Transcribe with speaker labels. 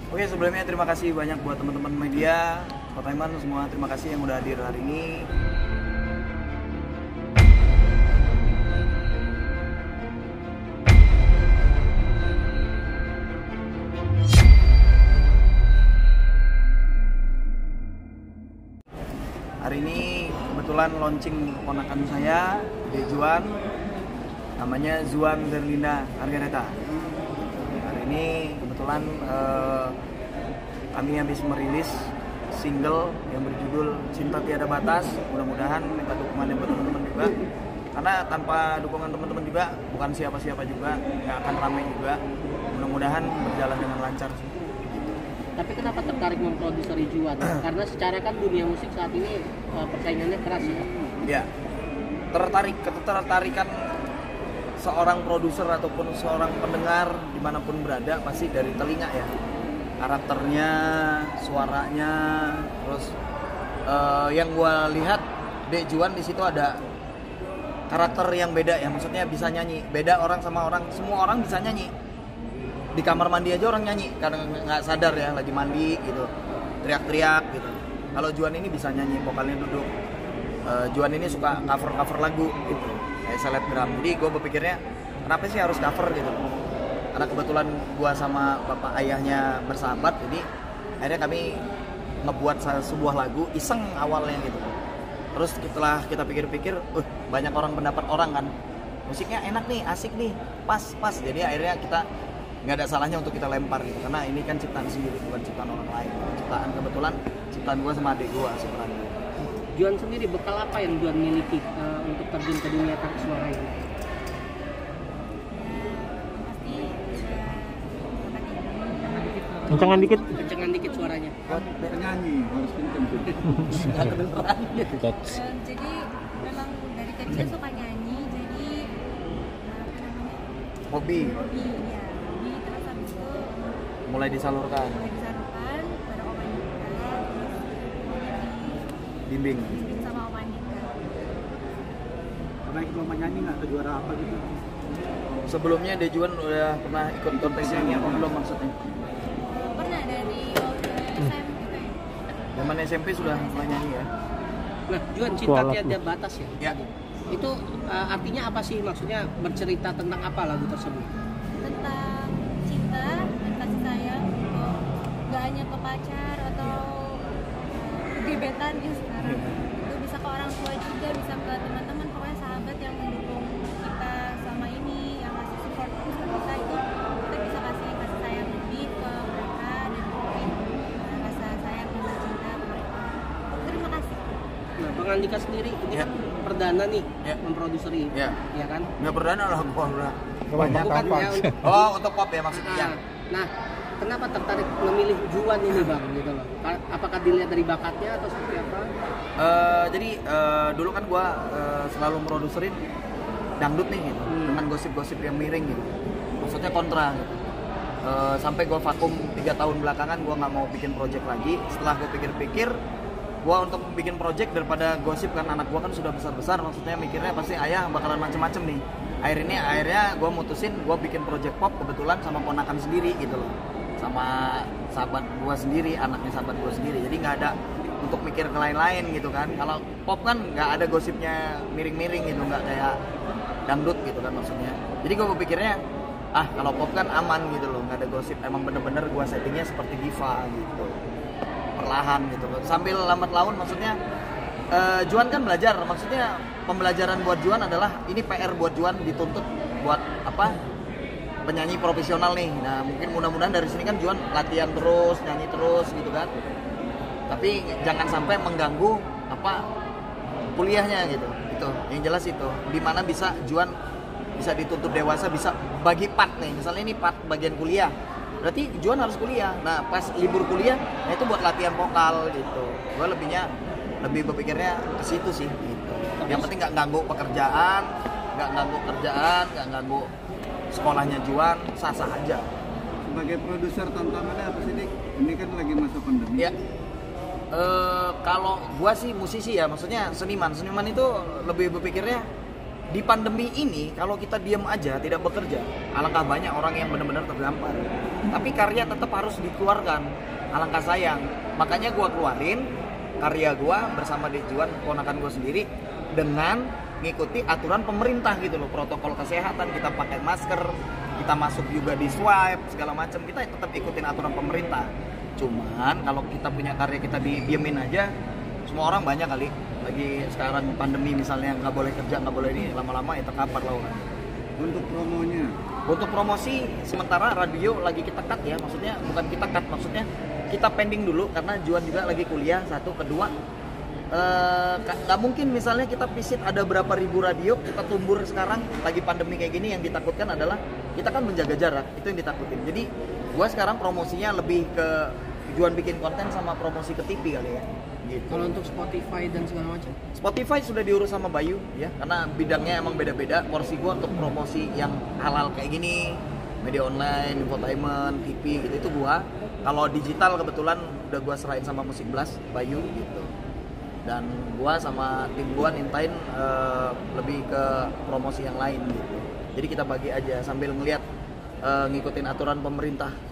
Speaker 1: Oke, sebelumnya terima kasih banyak buat teman-teman media, Pak Taiman semua, terima kasih yang udah hadir hari ini. Hari ini kebetulan launching keponakan saya, Dejuan, namanya Zuan Zerlinda Arganeta. Hari ini kebetulan kami habis merilis single yang berjudul Cinta Tiada Batas. Mudah-mudahan minta dukungan buat teman-teman juga, karena tanpa dukungan teman-teman juga bukan siapa-siapa juga, nggak akan ramai juga. Mudah-mudahan berjalan dengan lancar sih.
Speaker 2: Tapi kenapa tertarik memproduksi Juan? Karena secara kan dunia musik saat ini persaingannya keras ya.
Speaker 1: Ya, ketertarikan seorang produser ataupun seorang pendengar dimanapun berada pasti dari telinga ya. Karakternya, suaranya, terus yang gue lihat Dejuan di situ ada karakter yang beda ya, maksudnya bisa nyanyi. Beda orang sama orang, semua orang bisa nyanyi. Di kamar mandi aja orang nyanyi karena nggak sadar ya lagi mandi gitu, teriak-teriak gitu. Kalau Juan ini bisa nyanyi, vokalnya duduk. Juan ini suka cover lagu gitu, kayak selebgram. Jadi gue berpikirnya kenapa sih harus cover gitu? Karena kebetulan gue sama bapak ayahnya bersahabat, jadi akhirnya kami ngebuat sebuah lagu iseng awalnya gitu. Terus setelah kita pikir-pikir, banyak pendapat orang kan, musiknya enak nih, asik nih, pas. Jadi akhirnya kita nggak ada salahnya untuk kita lempar gitu, karena ini kan ciptaan sendiri, bukan ciptaan orang lain. Kebetulan ciptaan gue sama adik gue sebenarnya.
Speaker 2: Juan sendiri bekal apa yang Juan miliki untuk terjun ke dunia tangki suara ini?
Speaker 3: Kencangan dikit.
Speaker 2: Kencangan dikit suaranya.
Speaker 4: Penyanyi harus kenceng.
Speaker 5: Jadi memang dari kecil suka nyanyi, jadi
Speaker 1: Hobi
Speaker 5: ya. Hobi terus habis itu
Speaker 1: mulai disalurkan,
Speaker 5: bareng Om Andika, terus
Speaker 1: bimbing.
Speaker 5: sama Om Andika.
Speaker 4: Pernah ikut lomba nyanyi nggak, atau juara apa gitu?
Speaker 1: Sebelumnya Dejuan udah pernah ikut kontes nyanyi apa belum maksudnya?
Speaker 5: Pernah dari waktu SMP kayak.
Speaker 1: Zaman SMP sudah mulai nyanyi ya?
Speaker 2: Nah, Juan, Cinta Tiada Batas ya?
Speaker 1: Ya.
Speaker 2: Itu artinya apa sih? Maksudnya bercerita tentang apa lagu tersebut?
Speaker 5: Tentang cinta dan kasih sayang, nggak hanya ke pacar atau gebetan gitu sekarang. Itu bisa ke orang tua juga, bisa ke teman-teman, pokoknya sahabat yang mendukung kita selama ini, yang ngasih support kita itu, kita bisa kasih sayang lebih ke mereka dan mungkin rasa sayang dan cinta ke mereka. Terima kasih.
Speaker 2: Nah, Bang Andika sendiri ini
Speaker 1: Ya.
Speaker 2: kan perdana nih memproduksi,
Speaker 1: Ya.
Speaker 2: ya kan?
Speaker 1: Nggak perdana lah gua udah.
Speaker 3: Kebanyakan
Speaker 2: Bukan ya, untuk-
Speaker 1: Oh, untuk pop ya maksudnya.
Speaker 2: Nah, kenapa tertarik memilih Juan ini Bang gitu loh? Apakah dilihat dari bakatnya atau seperti apa?
Speaker 1: Jadi dulu kan gua selalu produserin dangdut nih gitu, dengan gosip-gosip yang miring gitu. Maksudnya kontra gitu. Sampai gua vakum 3 tahun belakangan, gua nggak mau bikin project lagi. Setelah gua pikir-pikir, gua untuk bikin project daripada gosip, kan anak gua kan sudah besar-besar, maksudnya mikirnya pasti ayah bakalan macem-macem nih. Akhirnya gua mutusin gua bikin project pop kebetulan sama ponakan sendiri gitu loh, sama sahabat gua sendiri, anaknya sahabat gua sendiri. Jadi nggak ada untuk mikir ke lain-lain gitu kan. Kalau pop kan nggak ada gosipnya miring-miring gitu, nggak kayak dangdut gitu kan maksudnya. Jadi gua berpikirnya kalau pop kan aman gitu loh, nggak ada gosip. Emang bener-bener gua settingnya seperti diva gitu, perlahan gitu loh. Sambil lambat laun maksudnya Juan kan belajar, maksudnya pembelajaran buat Juan adalah ini PR buat Juan, dituntut buat penyanyi profesional nih. Nah mungkin mudah-mudahan dari sini kan Juan latihan terus, nyanyi terus gitu kan. Tapi jangan sampai mengganggu kuliahnya gitu. Itu yang jelas itu. Dimana bisa Juan bisa dituntut dewasa, bisa bagi part nih. Misalnya ini part bagian kuliah, berarti Juan harus kuliah. Nah pas libur kuliah, nah itu buat latihan vokal gitu. Gue lebih berpikirnya ke situ sih gitu. Yang penting nggak ganggu pekerjaan, nggak ganggu sekolahnya Juan, sah-sah aja.
Speaker 4: Sebagai produser tantangannya apa sih, Dik? Ini kan lagi masa pandemi.
Speaker 1: Ya. Kalau gua sih musisi ya, maksudnya seniman itu lebih berpikirnya di pandemi ini kalau kita diam aja tidak bekerja, alangkah banyak orang yang benar-benar terdampar. Tapi karya tetap harus dikeluarkan, alangkah sayang. Makanya gue keluarin karya gue bersama Dejuan, ponakan gue sendiri, dengan ngikuti aturan pemerintah gitu loh, protokol kesehatan, kita pakai masker, kita masuk juga di swipe segala macam, kita tetap ikutin aturan pemerintah. Cuman kalau kita punya karya kita didiemin aja, semua orang banyak kali lagi sekarang pandemi misalnya nggak boleh kerja, nggak boleh ini, lama-lama ya terkapar lah orang.
Speaker 4: Untuk promonya,
Speaker 1: Untuk promosi sementara radio lagi kita cut ya, maksudnya bukan kita cut, maksudnya kita pending dulu karena Juan juga lagi kuliah, satu, kedua nggak mungkin misalnya kita visit ada berapa ribu radio, kita tumbur sekarang lagi pandemi kayak gini. Yang ditakutkan adalah kita kan menjaga jarak, itu yang ditakutin. Jadi gua sekarang promosinya lebih ke Juan bikin konten sama promosi ke TV kali ya gitu.
Speaker 2: Kalau untuk Spotify dan segala macam,
Speaker 1: Spotify sudah diurus sama Bayu ya, karena bidangnya emang beda-beda. Porsi gua untuk promosi yang halal kayak gini, media online, infotainment, TV gitu, itu gua. Kalau digital kebetulan udah gua serahin sama Musik Blast, Bayu gitu. Dan gua sama tim gua nintain lebih ke promosi yang lain gitu. Jadi kita bagi aja sambil ngelihat ngikutin aturan pemerintah.